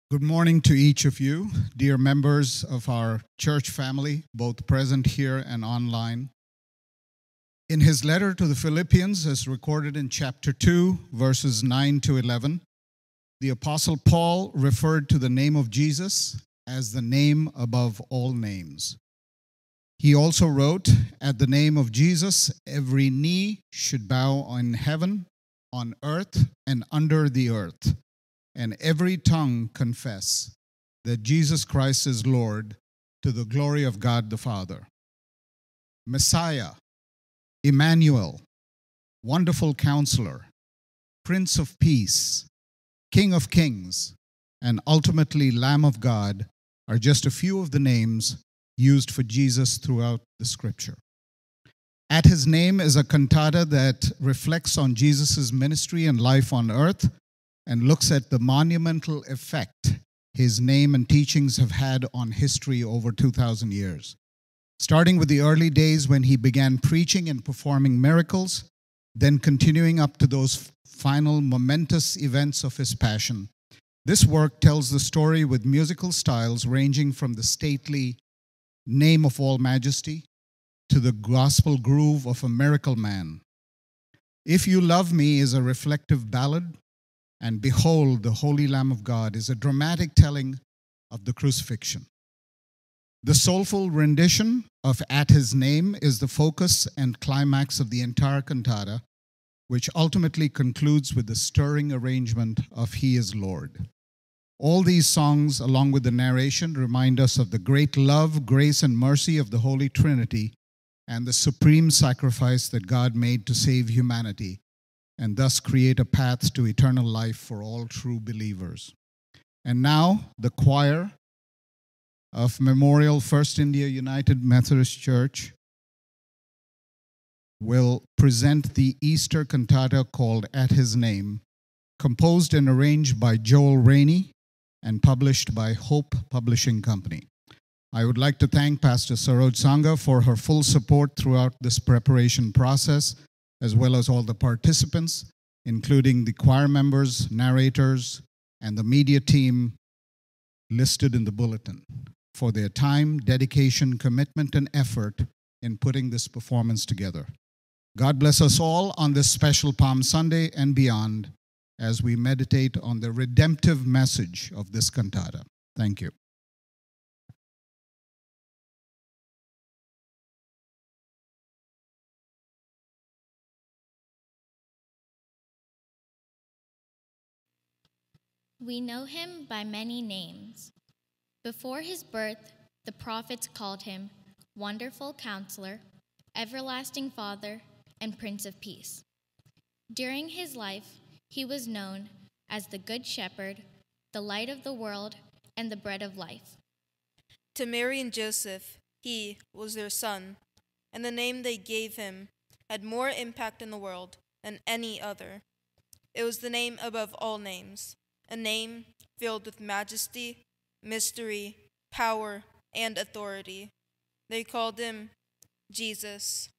Good morning to each of you, dear members of our church family, both present here and online. In his letter to the Philippians, as recorded in chapter 2, verses 9 to 11, the Apostle Paul referred to the name of Jesus as the name above all names. He also wrote, "At the name of Jesus, every knee should bow in heaven, on earth, and under the earth, and every tongue confess that Jesus Christ is Lord, to the glory of God the Father." Messiah, Emmanuel, Wonderful Counselor, Prince of Peace, King of Kings, and ultimately Lamb of God are just a few of the names used for Jesus throughout the Scripture. At His Name is a cantata that reflects on Jesus' ministry and life on earth and looks at the monumental effect His name and teachings have had on history over 2,000 years. Starting with the early days when He began preaching and performing miracles, then continuing up to those final momentous events of His passion. This work tells the story with musical styles ranging from the stately Name of All Majesty to the gospel groove of A Miracle Man. If You Love Me is a reflective ballad, and Behold, the Holy Lamb of God is a dramatic telling of the crucifixion. The soulful rendition of At His Name is the focus and climax of the entire cantata, which ultimately concludes with the stirring arrangement of He is Lord. All these songs, along with the narration, remind us of the great love, grace, and mercy of the Holy Trinity and the supreme sacrifice that God made to save humanity and thus create a path to eternal life for all true believers. And now, the choir of Memorial First India United Methodist Church will present the Easter cantata called At His Name, composed and arranged by Joel Rainey and published by Hope Publishing Company. I would like to thank Pastor Saroj Sangha for her full support throughout this preparation process, as well as all the participants, including the choir members, narrators, and the media team listed in the bulletin, for their time, dedication, commitment, and effort in putting this performance together. God bless us all on this special Palm Sunday and beyond as we meditate on the redemptive message of this cantata. Thank you. We know Him by many names. Before His birth, the prophets called Him Wonderful Counselor, Everlasting Father, and Prince of Peace. During His life, He was known as the Good Shepherd, the Light of the World, and the Bread of Life. To Mary and Joseph, He was their son, and the name they gave Him had more impact in the world than any other. It was the name above all names, a name filled with majesty, mystery, power, and authority. They called Him Jesus.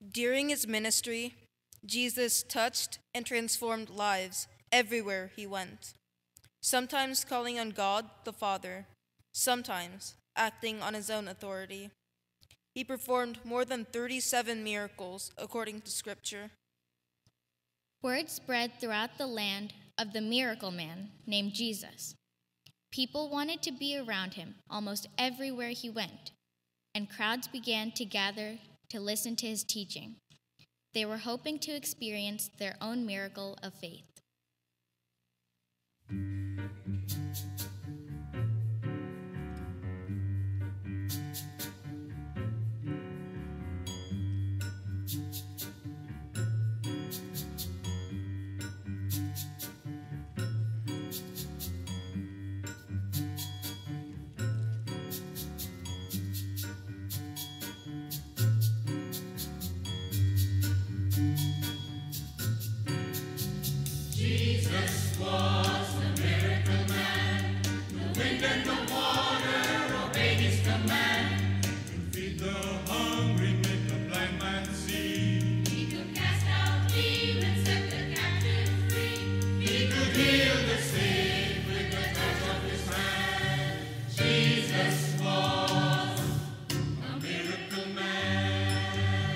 During his ministry, Jesus touched and transformed lives everywhere he went, sometimes calling on God the Father, sometimes acting on his own authority. He performed more than 37 miracles according to Scripture. Word spread throughout the land of the miracle man named Jesus. People wanted to be around him almost everywhere he went, and crowds began to gather to listen to his teaching. They were hoping to experience their own miracle of faith. Jesus was the miracle man. The wind and the water obeyed his command. To feed the hungry, make the blind man see. He could cast out demons, set the captive free. He could heal the sick with the touch of his hand. Jesus was a miracle man.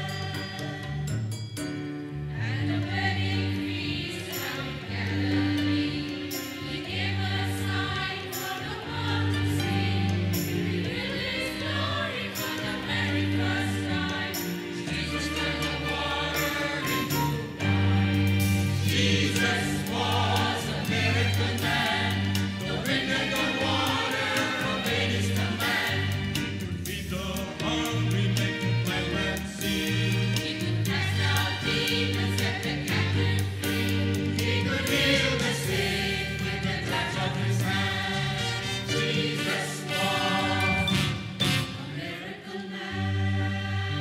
And a wedding feast held in Galilee. He gave a sign for the world to see. He revealed his glory for the very first time. Jesus turned the water into wine. Jesus was a miracle man. The wind and the water obeyed his command. He could feed the hungry, make the blind man see. He could cast out demons, set the captive free. He could heal the sick with the touch of his hand. Jesus was a miracle man.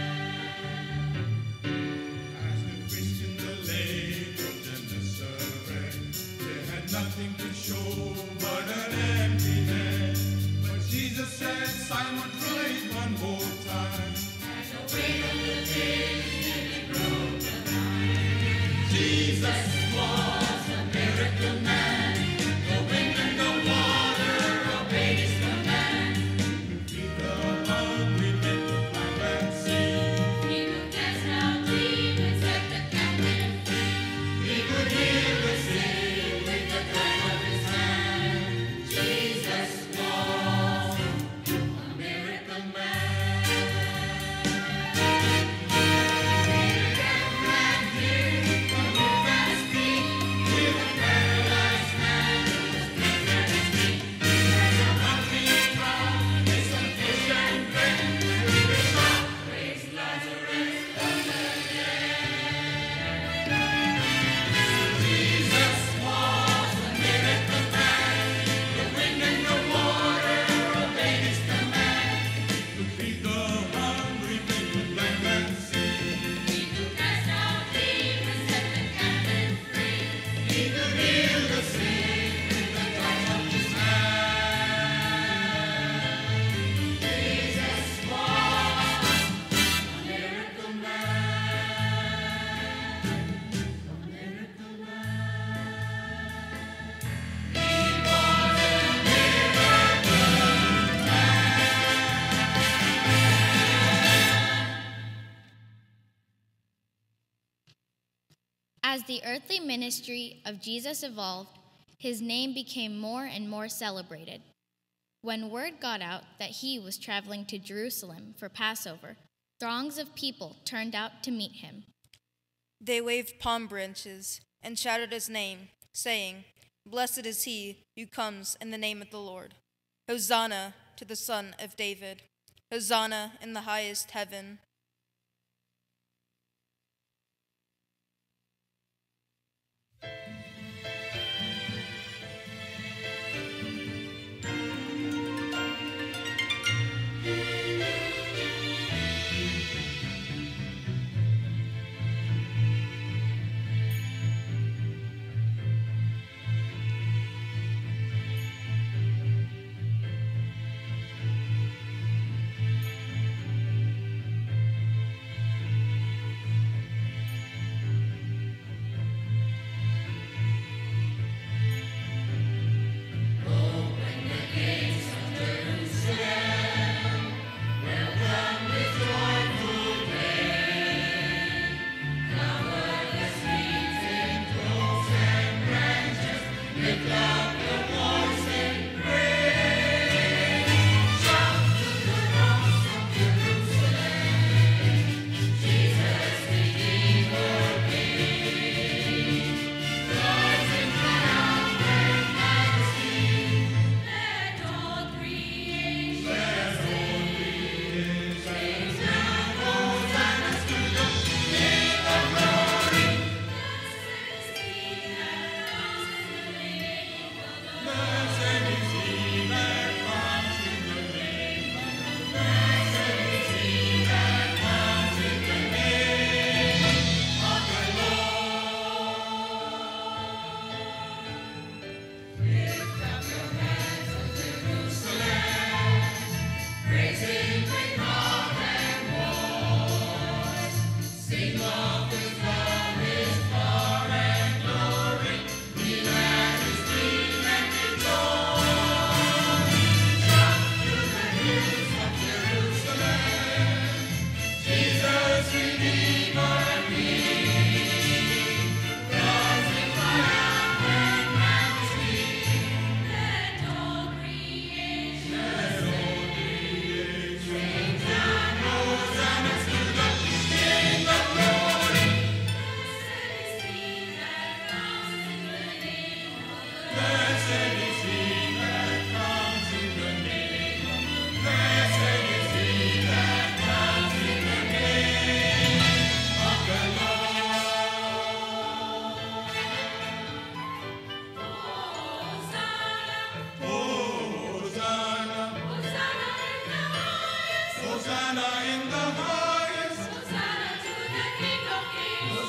As the fish in the lake of Gennesaret, they had nothing to show but an empty net. But Jesus said, Simon, try it one more time. As the weight of the fish nearly broke the line. Jesus was a miracle man. The wind and the water obeyed his command. To feed the hungry, make the blind man see. He could cast out demons, set the captive free. He could heal the sick with the touch of his hand. Jesus was a miracle man. As the earthly ministry of Jesus evolved, his name became more and more celebrated. When word got out that he was traveling to Jerusalem for Passover, throngs of people turned out to meet him. They waved palm branches and shouted his name, saying, Blessed is he who comes in the name of the Lord. Hosanna to the Son of David. Hosanna in the highest heaven.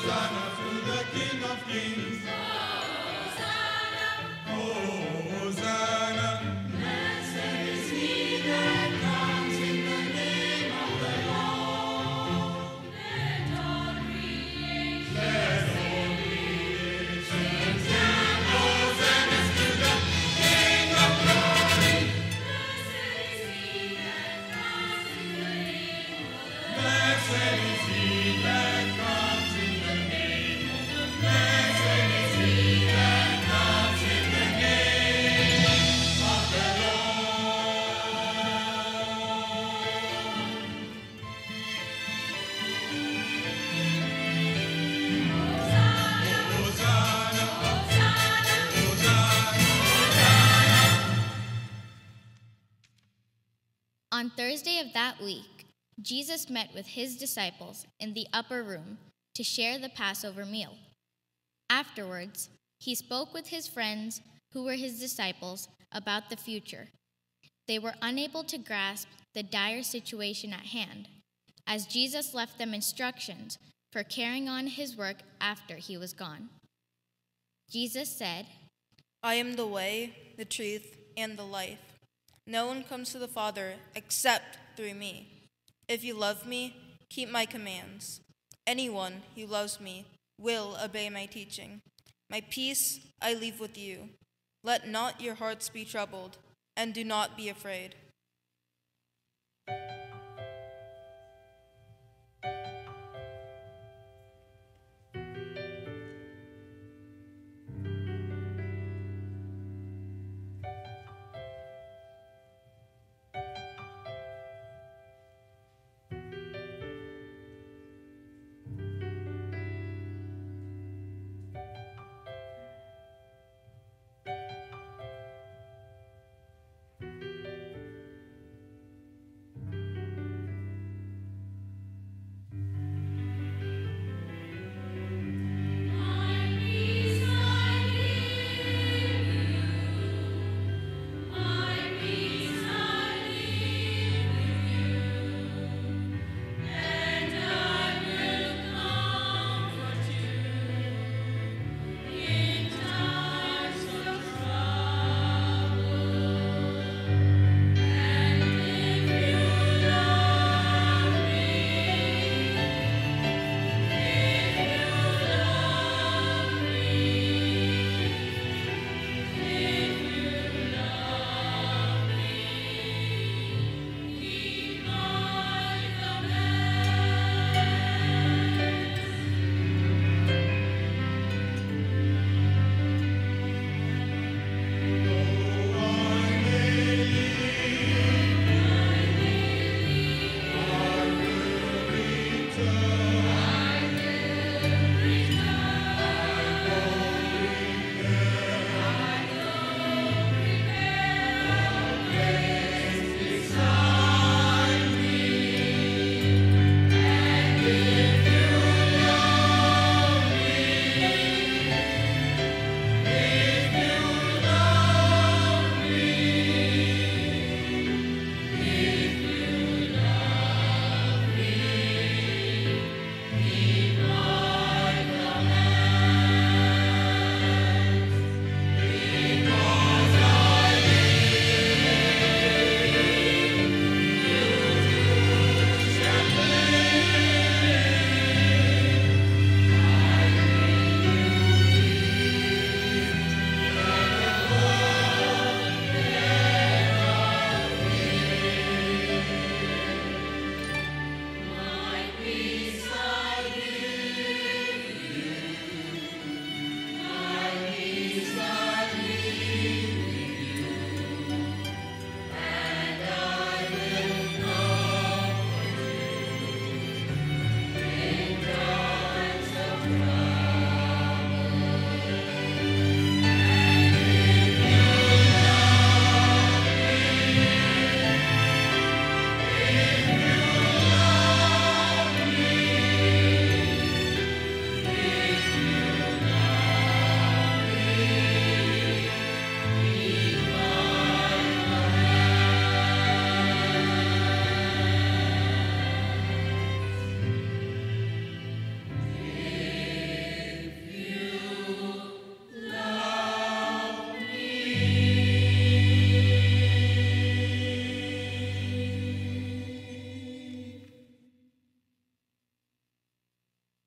On Thursday of that week, Jesus met with his disciples in the upper room to share the Passover meal. Afterwards, he spoke with his friends, who were his disciples, about the future. They were unable to grasp the dire situation at hand, as Jesus left them instructions for carrying on his work after he was gone. Jesus said, I am the way, the truth, and the life. No one comes to the Father except through me. If you love me, keep my commands. Anyone who loves me will obey my teaching. My peace I leave with you. Let not your hearts be troubled, and do not be afraid.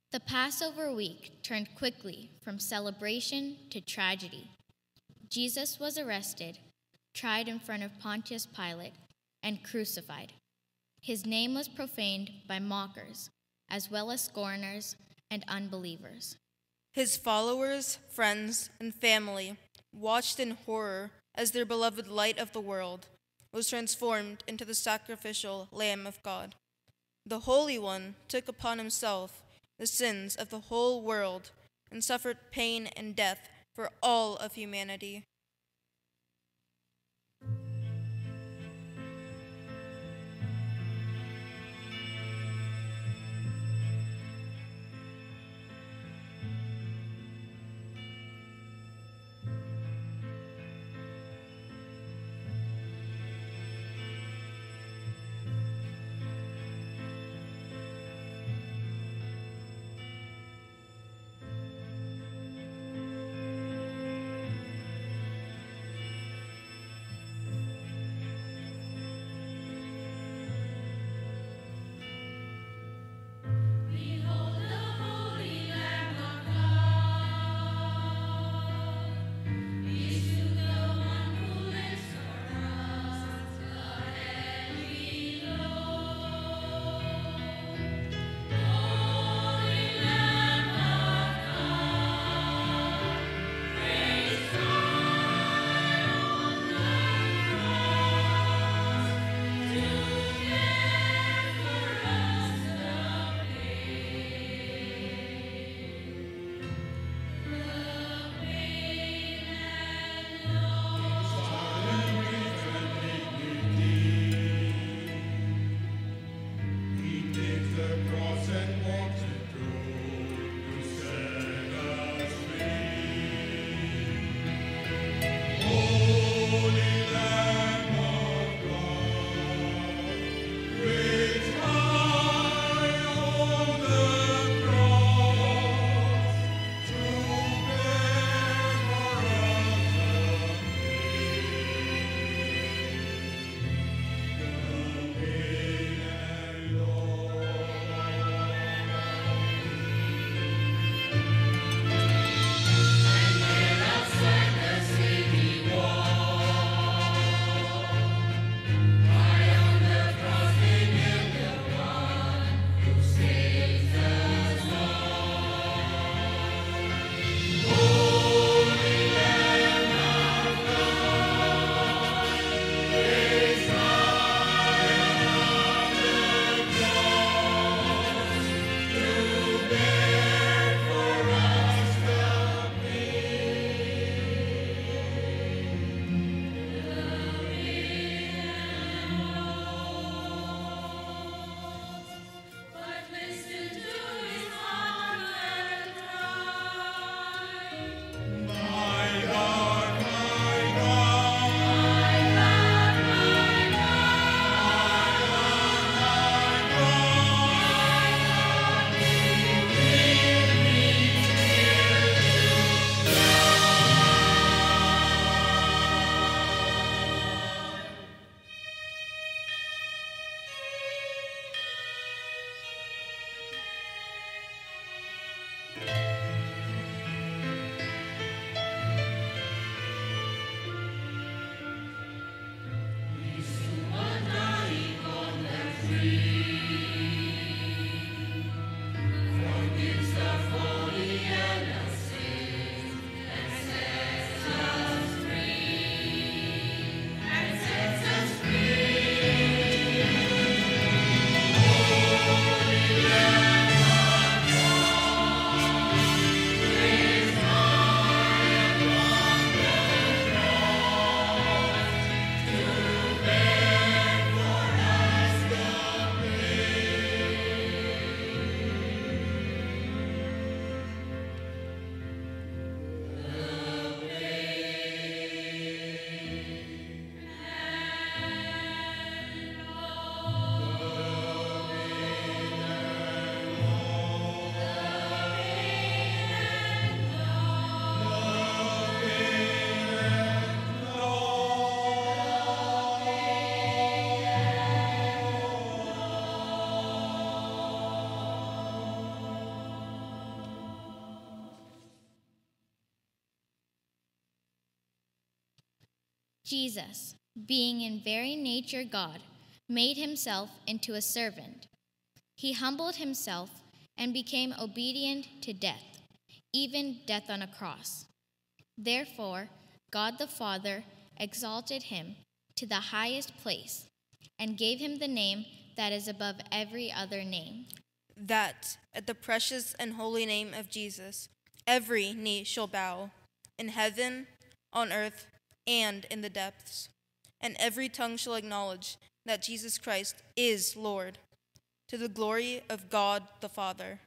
The Passover week turned quickly from celebration to tragedy. Jesus was arrested, tried in front of Pontius Pilate, and crucified. His name was profaned by mockers, as well as scorners and unbelievers. His followers, friends, and family watched in horror as their beloved light of the world was transformed into the sacrificial Lamb of God. The Holy One took upon himself the sins of the whole world and suffered pain and death for all of humanity. Behold the Holy Lamb of God. Peace to the one who lives for us, the heavenly Lord. Holy Lamb of God, praise high on the cross, to bear for us the He takes the cross and walks it through to set us free. Holy Lamb of God, raised high on the cross, to bear for us the pain and outside the city wall, high on the cross they nailed the one who saves us all. Holy Lamb of God, raised high on the cross, to bear for us the But listen to his humble cry. My God, my God, My God, my God, He will reach dying on the tree, forgives the folly and the sin, and sets us free, and sets us free. Holy Lamb of God, Jesus, being in very nature God, made himself into a servant. He humbled himself and became obedient to death, even death on a cross. Therefore, God the Father exalted him to the highest place and gave him the name that is above every other name, that at the precious and holy name of Jesus, every knee shall bow, in heaven, on earth, and in the depths, and every tongue shall acknowledge that Jesus Christ is Lord, to the glory of God the Father.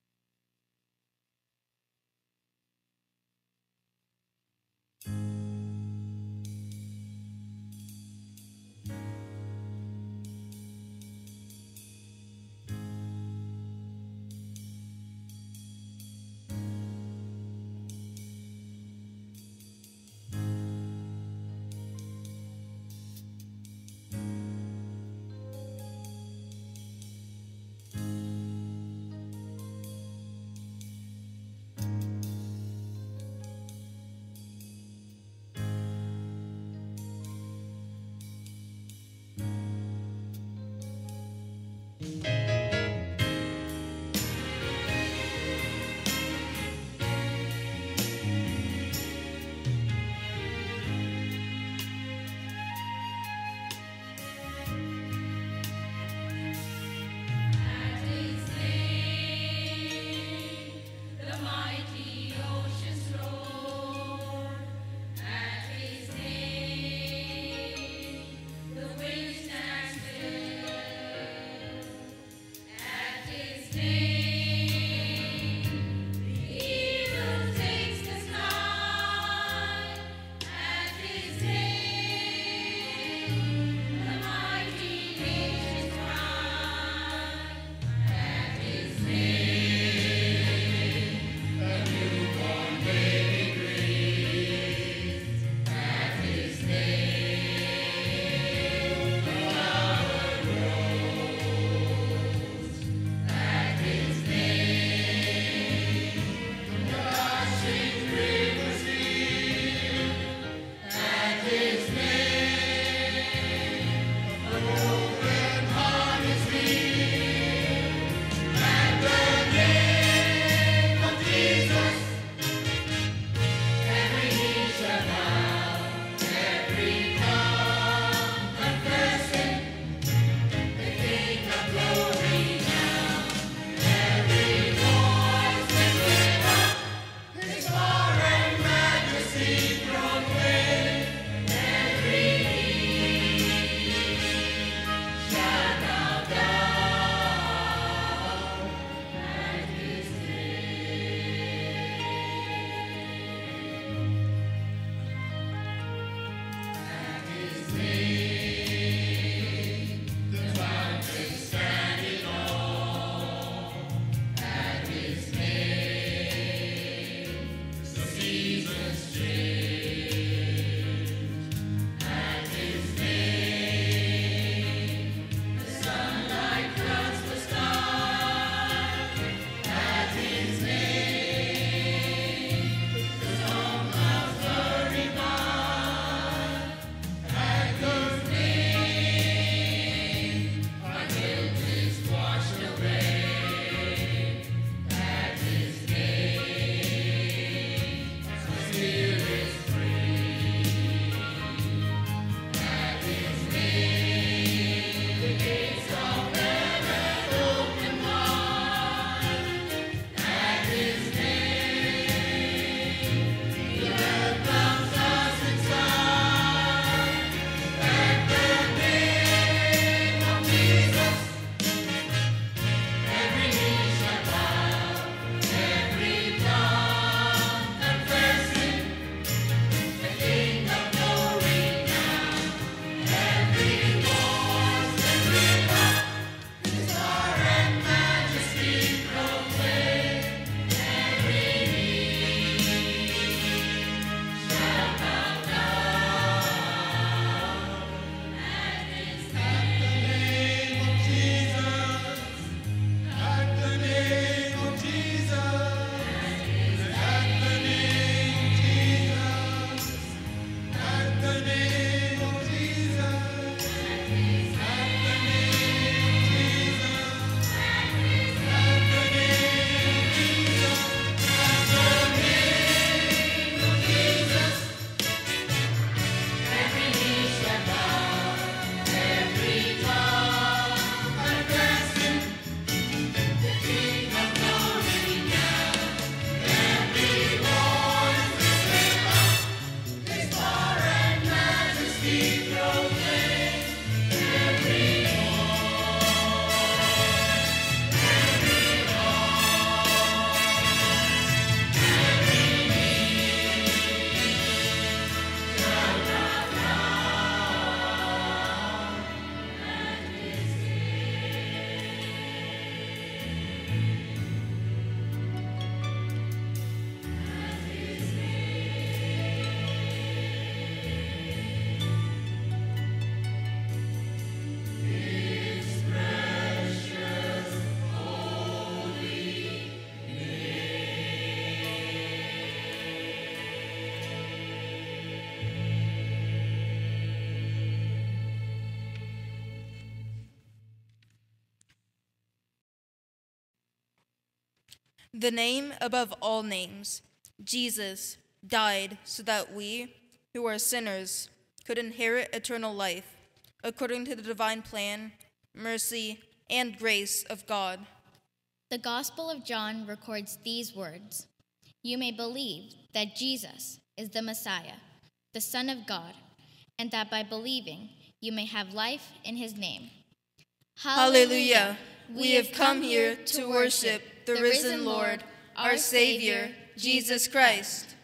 The name above all names, Jesus, died so that we, who are sinners, could inherit eternal life, according to the divine plan, mercy, and grace of God. The Gospel of John records these words: "You may believe that Jesus is the Messiah, the Son of God, and that by believing you may have life in his name." Hallelujah! We have come here to worship the risen Lord, our Savior, Jesus Christ.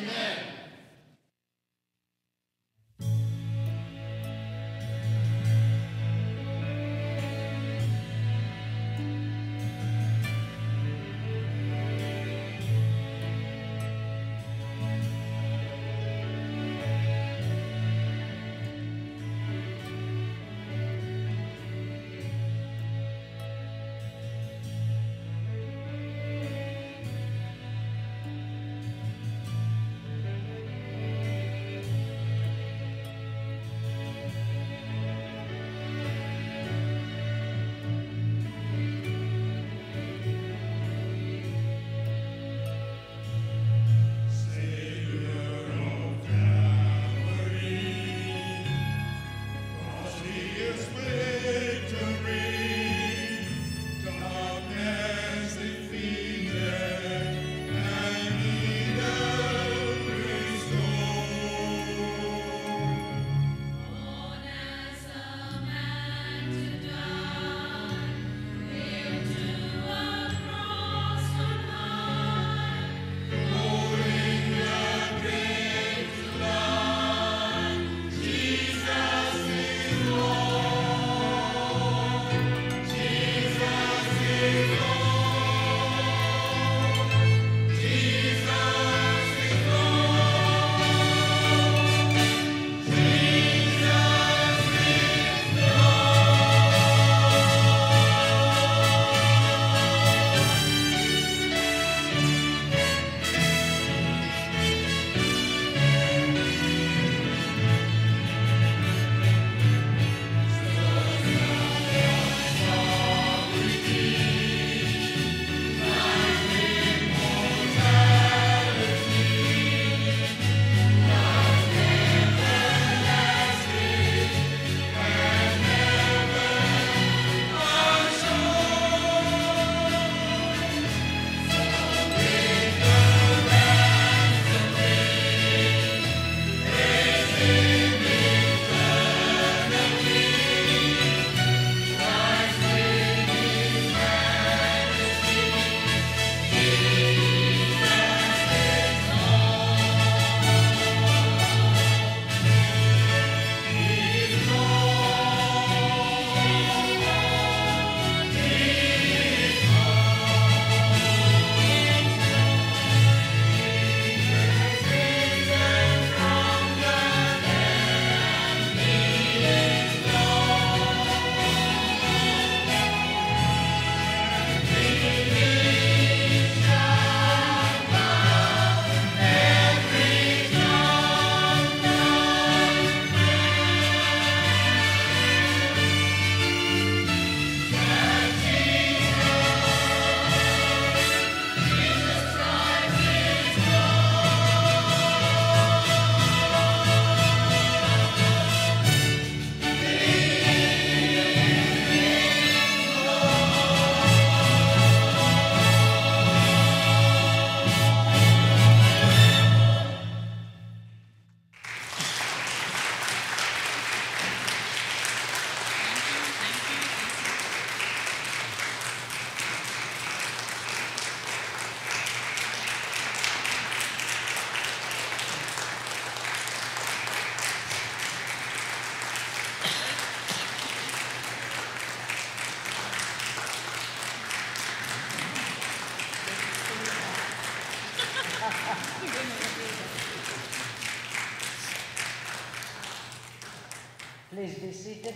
Please be seated.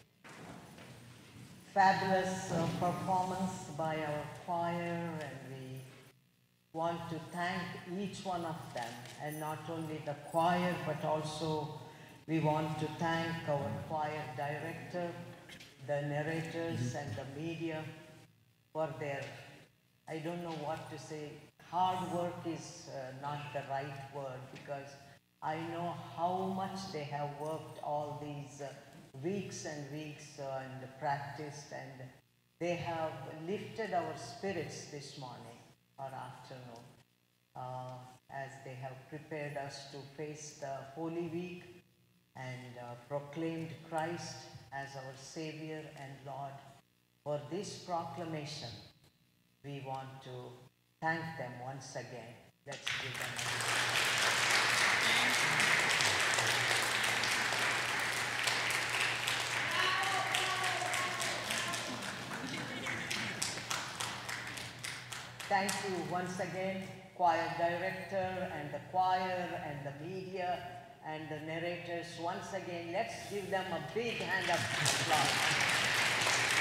Fabulous performance by our choir, and we want to thank each one of them, and not only the choir but also we want to thank our choir director, the narrators and the media for their I don't know what to say. Hard work is not the right word, because I know how much they have worked all these weeks and weeks and practiced, and they have lifted our spirits this morning or afternoon as they have prepared us to face the Holy Week and proclaimed Christ as our Savior and Lord. For this proclamation, we want to thank them once again. Let's give them a Thank you once again, choir director and the choir and the media and the narrators. Once again, let's give them a big hand of applause.